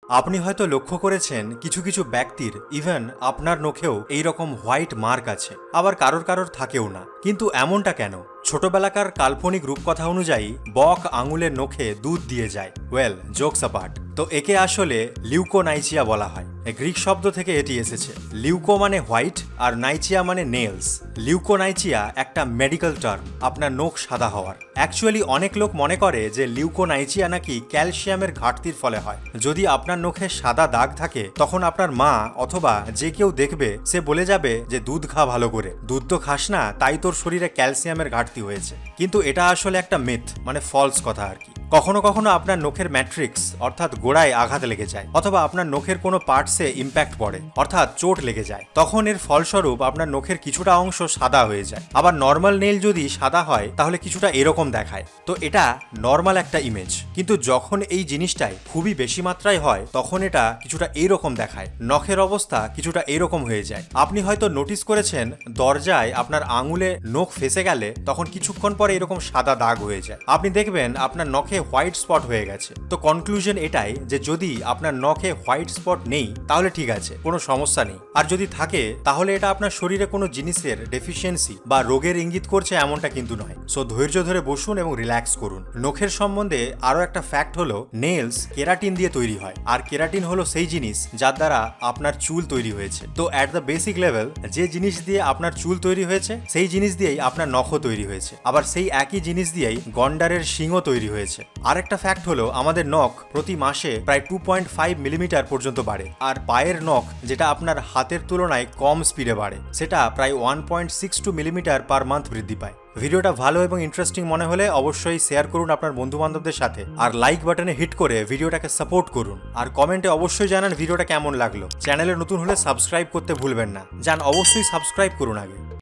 আপনি হয়তো লক্ষ্য করেছেন কিছু কিছু ব্যক্তির ইভেন আপনার নখেও এইরকম হোয়াইট মার্ক আছে, আবার কারোর কারোর থাকেও না। কিন্তু এমনটা কেন? ছোটবেলাকার কাল্পনিক রূপকথা অনুযায়ী বক আঙুলের নখে দুধ দিয়ে যায়। ওয়েল, জোকস অ্যাপার্ট, তো একে আসলে লিউকোনাইচিয়া বলা হয়। গ্রিক শব্দ থেকে এটি এসেছে। লিউকো মানে হোয়াইট আর নাইচিয়া মানে নেলস। লিউকোনাইচিয়া একটা মেডিকেল টার্ম আপনার নখ সাদা হওয়ার। অ্যাকচুয়ালি অনেক লোক মনে করে যে লিউকোনাইচিয়া নাকি ক্যালসিয়ামের ঘাটতির ফলে হয়। যদি আপনার নখে সাদা দাগ থাকে তখন আপনার মা অথবা যে কেউ দেখবে সে বলে যাবে যে দুধ খা ভালো করে, দুধ তো খাস না তাই তোর শরীরে ক্যালসিয়ামের ঘাটতি হয়েছে। কিন্তু এটা আসলে একটা মিথ, মানে ফলস কথা আর কি। কখনো কখনো আপনার নখের ম্যাট্রিক্স অর্থাৎ গোড়ায় আঘাত লেগে যায়, অথবা আপনার নখের কোনো পার্টসে ইম্প্যাক্ট পড়ে অর্থাৎ চোট লেগে যায়। তখন এর ফলস্বরূপ আপনার নখের কিছুটা অংশ সাদা হয়ে যায়। আবার নর্মাল নেল যদি সাদা হয় তাহলে কিছুটা এরকম দেখায়। তো এটা নর্মাল একটা ইমেজ, কিন্তু যখন এই জিনিসটাই খুবই বেশি মাত্রায় হয় তখন এটা কিছুটা এইরকম দেখায়। নখের অবস্থা কিছুটা এইরকম হয়ে যায়। আপনি হয়তো নোটিস করেছেন দরজায় আপনার আঙুলে নখ ফেসে গেলে তখন কিছুক্ষণ পরে এরকম সাদা দাগ হয়ে যায়। আপনি দেখবেন আপনার নখে হোয়াইট স্পট হয়ে গেছে। তো কনক্লুশন এটাই যে যদি আপনার নখে হোয়াইট স্পট নেই তাহলে ঠিক আছে, কোনো সমস্যা নেই। আর যদি থাকে তাহলে এটা আপনার শরীরে কোনো জিনিসের ডেফিসিয়েন্সি বা রোগের ইঙ্গিত করছে এমনটা কিন্তু নয়। সো ধৈর্য ধরে বসুন এবং রিল্যাক্স করুন। নখের সম্বন্ধে আরো একটা ফ্যাক্ট হলো নেলস কেরাটিন দিয়ে তৈরি হয়, আর কেরাটিন হলো সেই জিনিস যার দ্বারা আপনার চুল তৈরি হয়েছে। তো অ্যাট দ্য বেসিক লেভেল যে জিনিস দিয়ে আপনার চুল তৈরি হয়েছে সেই জিনিস দিয়েই আপনার নখও তৈরি হয়েছে, আবার সেই একই জিনিস দিয়েই গন্ডারের শিংও তৈরি হয়েছে। আরেকটা ফ্যাক্ট হলো আমাদের নখ প্রতি মাসে প্রায় 2.5 মিলিমিটার পর্যন্ত বাড়ে, আর পায়ের নখ যেটা আপনার হাতের তুলনায় কম স্পিডে বাড়ে সেটা প্রায় 1.62 মিলিমিটার পার মান্থ বৃদ্ধি পায়। ভিডিওটা ভালো এবং ইন্টারেস্টিং মনে হলে অবশ্যই শেয়ার করুন আপনার বন্ধু বান্ধবদের সাথে, আর লাইক বাটনে হিট করে ভিডিওটাকে সাপোর্ট করুন। আর কমেন্টে অবশ্যই জানান ভিডিওটা কেমন লাগলো। চ্যানেলে নতুন হলে সাবস্ক্রাইব করতে ভুলবেন না। অবশ্যই সাবস্ক্রাইব করুন আগে।